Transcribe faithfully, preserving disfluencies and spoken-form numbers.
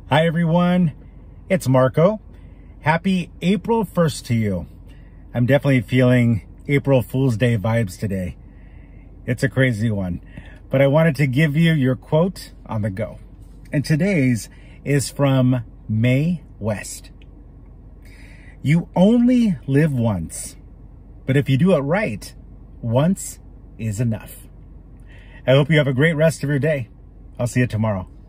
Hi everyone, it's Marco. Happy April first to you. I'm definitely feeling April Fool's Day vibes today. It's a crazy one, but I wanted to give you your quote on the go. And today's is from Mae West. You only live once, but if you do it right, once is enough. I hope you have a great rest of your day. I'll see you tomorrow.